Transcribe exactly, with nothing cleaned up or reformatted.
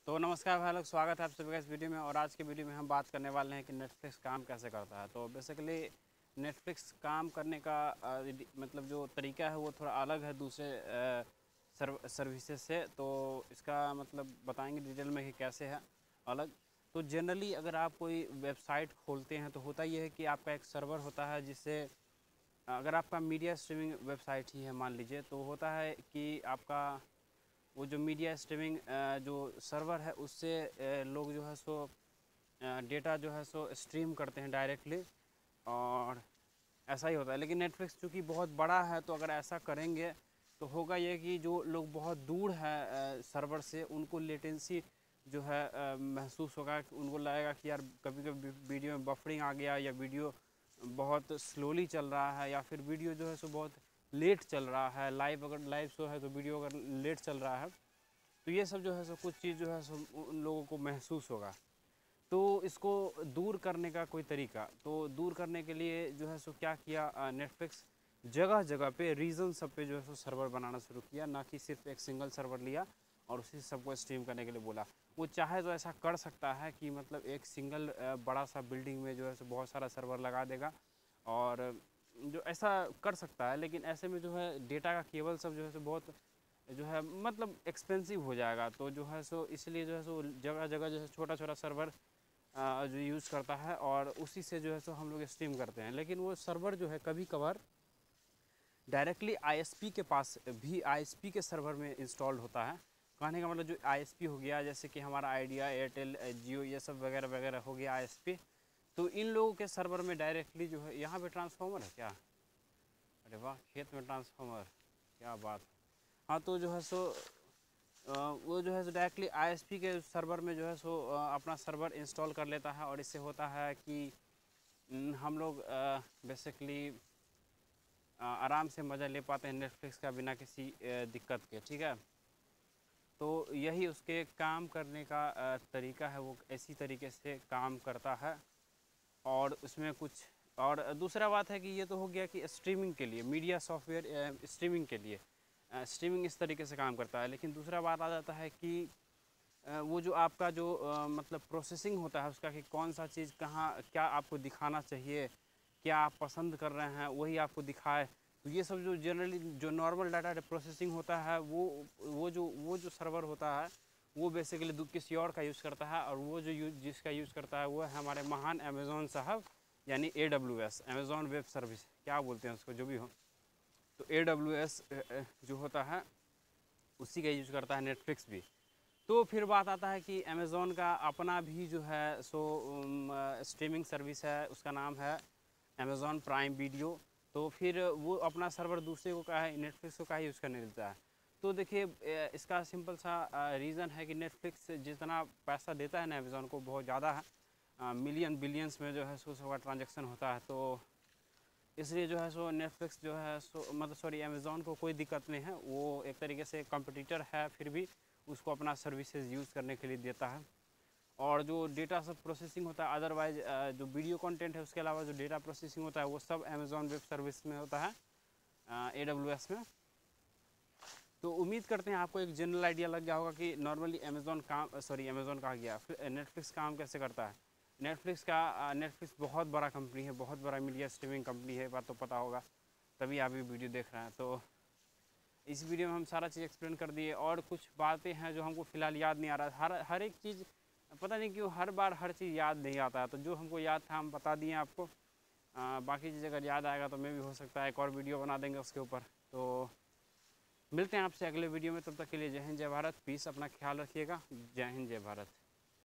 तो नमस्कार भाई लोग, स्वागत है आप सभी का इस वीडियो में। और आज के वीडियो में हम बात करने वाले हैं कि नेटफ्लिक्स काम कैसे करता है। तो बेसिकली नेटफ्लिक्स काम करने का आ, मतलब जो तरीका है वो थोड़ा अलग है दूसरे सर्व सर्विसेज से। तो इसका मतलब बताएंगे डिटेल में कि कैसे है अलग। तो जनरली अगर आप कोई वेबसाइट खोलते हैं तो होता ये है कि आपका एक सर्वर होता है, जिससे अगर आपका मीडिया स्ट्रीमिंग वेबसाइट ही है मान लीजिए, तो होता है कि आपका वो जो मीडिया स्ट्रीमिंग जो सर्वर है उससे लोग जो है सो डेटा जो है सो स्ट्रीम करते हैं डायरेक्टली, और ऐसा ही होता है। लेकिन नेटफ्लिक्स चूँकि बहुत बड़ा है, तो अगर ऐसा करेंगे तो होगा ये कि जो लोग बहुत दूर है सर्वर से, उनको लेटेंसी जो है महसूस होगा। उनको लगेगा कि यार कभी कभी वीडियो में बफरिंग आ गया, या वीडियो बहुत स्लोली चल रहा है, या फिर वीडियो जो है सो बहुत लेट चल रहा है। लाइव अगर लाइव शो है तो वीडियो अगर लेट चल रहा है, तो ये सब जो है सो कुछ चीज़ जो है सो उन लोगों को महसूस होगा। तो इसको दूर करने का कोई तरीका, तो दूर करने के लिए जो है सो क्या किया नेटफ्लिक्स, जगह जगह पे रीजन सब पे जो है सो सर्वर बनाना शुरू किया। ना कि सिर्फ एक सिंगल सर्वर लिया और उसी सबको स्ट्रीम करने के लिए बोला। वो चाहे तो ऐसा कर सकता है कि मतलब एक सिंगल बड़ा सा बिल्डिंग में जो है सो बहुत सारा सर्वर लगा देगा, और जो ऐसा कर सकता है। लेकिन ऐसे में जो है डेटा का केबल सब जो है सो बहुत जो है मतलब एक्सपेंसिव हो जाएगा। तो जो है सो इसलिए जो है सो जगह जगह जो है छोटा छोटा सर्वर जो यूज़ करता है, और उसी से जो है सो हम लोग स्ट्रीम करते हैं। लेकिन वो सर्वर जो है कभी कभार डायरेक्टली आईएसपी के पास भी, आईएसपी के सर्वर में इंस्टॉल्ड होता है। कहने का मतलब जो आईएसपी हो गया, जैसे कि हमारा आइडिया, एयरटेल, जियो, ये सब वगैरह वगैरह हो गया आईएसपी, तो इन लोगों के सर्वर में डायरेक्टली जो है। यहाँ पे ट्रांसफार्मर है क्या? अरे वाह, खेत में ट्रांसफार्मर, क्या बात। हाँ, तो जो है सो वो जो है सो डायरेक्टली आईएसपी के सर्वर में जो है सो अपना सर्वर इंस्टॉल कर लेता है। और इससे होता है कि हम लोग बेसिकली आराम से मज़ा ले पाते हैं नेटफ्लिक्स का बिना किसी दिक्कत के। ठीक है, तो यही उसके काम करने का तरीका है, वो इसी तरीके से काम करता है। और उसमें कुछ और दूसरा बात है कि ये तो हो गया कि स्ट्रीमिंग के लिए, मीडिया सॉफ्टवेयर स्ट्रीमिंग के लिए स्ट्रीमिंग इस तरीके से काम करता है। लेकिन दूसरा बात आ जाता है कि वो जो आपका जो मतलब प्रोसेसिंग होता है उसका, कि कौन सा चीज़ कहाँ क्या आपको दिखाना चाहिए, क्या आप पसंद कर रहे हैं वही आपको दिखाए। तो ये सब जो जनरली जो नॉर्मल डाटा प्रोसेसिंग होता है, वो वो जो वो जो सर्वर होता है वो बेसिकली किसी और का यूज़ करता है। और वो जो यूज जिसका यूज़ करता है वो है हमारे महान अमेज़ॉन साहब, यानी A W S, Amazon web service, क्या बोलते हैं उसको, जो भी हो। तो ए डब्ल्यू एस जो होता है उसी का यूज़ करता है नेटफ्लिक्स भी। तो फिर बात आता है कि अमेज़ॉन का अपना भी जो है सो स्ट्रीमिंग सर्विस है, उसका नाम है अमेज़ॉन प्राइम वीडियो। तो फिर वो अपना सर्वर दूसरे को का है, नेटफ्लिक्स को का ही यूज़ करने देता है। तो देखिए इसका सिंपल सा रीज़न है कि नेटफ्लिक्स जितना पैसा देता है ना अमेज़ॉन को, बहुत ज़्यादा है, मिलियन बिलियंस में जो है सो उसका ट्रांजेक्शन होता है। तो इसलिए जो है सो नेटफ्लिक्स जो है सो मतलब सॉरी अमेज़ॉन को कोई दिक्कत नहीं है। वो एक तरीके से कंपटीटर है, फिर भी उसको अपना सर्विसेज यूज़ करने के लिए देता है। और जो डेटा सब प्रोसेसिंग होता है, अदरवाइज जो वीडियो कंटेंट है उसके अलावा जो डेटा प्रोसेसिंग होता है वो सब अमेज़ॉन वेब सर्विस में होता है, ए डब्ल्यू एस में। तो उम्मीद करते हैं आपको एक जनरल आइडिया लग गया होगा कि नॉर्मली अमेज़ॉन काम सॉरी अमेज़ॉन कहा गया फिर नेटफ्लिक्स काम कैसे करता है। नेटफ्लिक्स का नेटफ्लिक्स बहुत बड़ा कंपनी है, बहुत बड़ा मीडिया स्ट्रीमिंग कंपनी है, बात तो पता होगा, तभी आप ये वीडियो देख रहे हैं। तो इस वीडियो में हम सारा चीज़ एक्सप्लेन कर दिए। और कुछ बातें हैं जो हमको फ़िलहाल याद नहीं आ रहा। हर हर एक चीज़ पता नहीं क्यों हर बार हर चीज़ याद नहीं आता है। तो जो हमको याद था हम बता दिए आपको। आ, बाकी चीज़ अगर याद आएगा तो मैं भी हो सकता है एक और वीडियो बना देंगे उसके ऊपर। तो मिलते हैं आपसे अगले वीडियो में, तब तक के लिए जय हिंद जय भारत, पीस, अपना ख्याल रखिएगा। जय हिंद जय भारत।